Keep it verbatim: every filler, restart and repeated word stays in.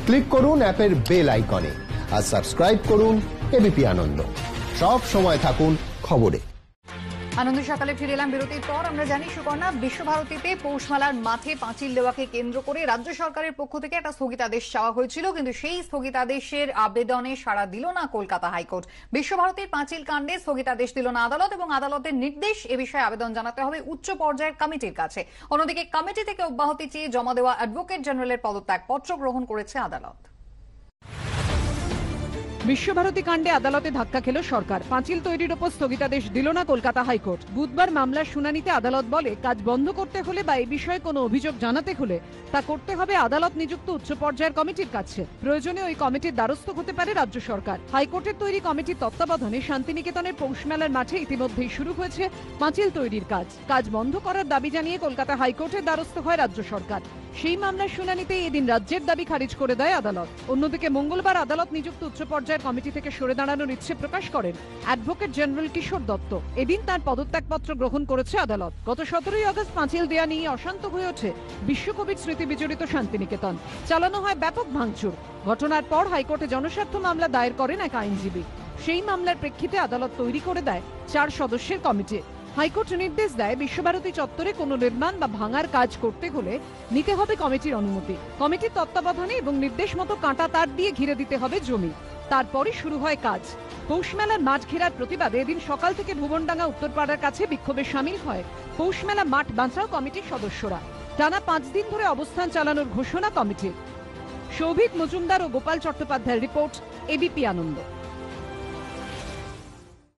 Click করুন অ্যাপের bell আইকনে আর সাবস্ক্রাইব করুন এবিপি আনন্দ। সব সময় থাকুন খবরে। আনন্দ সকালে ফিরে এলাম বিরতির পর। আমরা জানি সুকর্ণা, বিশ্বভারতীতে পৌষমেলার মাঠে পাঁচিল দেওয়াকে কেন্দ্র করে রাজ্য সরকারের পক্ষ থেকে একটা স্থগিতাদেশ চাওয়া হয়েছিল, কিন্তু সেই স্থগিতাদেশের আবেদনে সাড়া দিল না কলকাতা হাইকোর্ট। বিশ্বভারতীর পাঁচিল কাণ্ডে স্থগিতাদেশ দিল না আদালত এবং আদালতের নির্দেশ এ বিষয়ে আবেদন জানাতে হবে উচ্চ পর্যায়ের কমিটির কাছে। অন্যদিকে কমিটি থেকে অব্যাহতি চেয়ে জমা দেওয়া অ্যাডভোকেট জেনারেলের পদত্যাগপত্র গ্রহণ করেছে আদালত। বিশ্বভারতী কাণ্ডে আদালতে ধাক্কা খেল সরকার। পাঁচিল তৈরির ওপর স্থগিতাদেশ দিল না কলকাতা হাইকোর্ট। বুধবার মামলার শুনানিতে আদালত বলে, কাজ বন্ধ করতে হলে বা এই বিষয়ে কোনো অভিযোগ জানাতে হলে তা করতে হবে আদালত নিযুক্ত উচ্চ পর্যায়ের কমিটির কাছে। প্রয়োজনে ওই কমিটির দ্বারস্থ হতে পারে রাজ্য সরকার। হাইকোর্টের তৈরি কমিটির তত্ত্বাবধানে শান্তিনিকেতনের পৌষমেলার মাঠে ইতিমধ্যেই শুরু হয়েছে পাঁচিল তৈরির কাজ। কাজ বন্ধ করার দাবি জানিয়ে কলকাতা হাইকোর্টের দ্বারস্থ হয় রাজ্য সরকার। সেই মামলার শুনানিতে এদিন রাজ্যের দাবি খারিজ করে দেয় আদালত। অন্যদিকে মঙ্গলবার আদালত নিযুক্ত উচ্চ পর্যায়ের কমিটি থেকে সরে দাঁড়ানোর ইচ্ছে প্রকাশ করেন অ্যাডভোকেট জেনারেল কিশোর দত্ত। এদিন তার পদত্যাগপত্র গ্রহণ করেছে আদালত। গত সতেরোই আগস্ট পাঁচিল দেয়া নিয়ে অশান্ত হয়ে ওঠে বিশ্বকবির স্মৃতি বিজড়িত শান্তিনিকেতন। চালানো হয় ব্যাপক ভাঙচুর। ঘটনার পর হাইকোর্টে জনস্বার্থ মামলা দায়ের করেন এক আইনজীবী। সেই মামলার প্রেক্ষিতে আদালত তৈরি করে দেয় চার সদস্যের কমিটি। হাইকোর্ট নির্দেশ দেয়, বিশ্বভারতী চত্বরে কোনো নির্মাণ বা ভাঙার কাজ করতে হলে নিতে হবে কমিটির অনুমতি। কমিটির তত্ত্বাবধানে এবং নির্দেশ মতো কাঁটা তার দিয়ে ঘিরে দিতে হবে জমি। তারপরে শুরু হয় কাজ। পৌষমেলার মাঠ ঘেরার প্রতিবাদে এদিন সকাল থেকে ভুবনডাঙ্গা উত্তরপাড়ার কাছে বিক্ষোভে সামিল হয় পৌষমেলা মাঠ বাঁচাও কমিটির সদস্যরা। টানা পাঁচ দিন ধরে অবস্থান চালানোর ঘোষণা কমিটির। সৌভিক মজুমদার ও গোপাল চট্টোপাধ্যায়ের রিপোর্ট, এবিপি আনন্দ।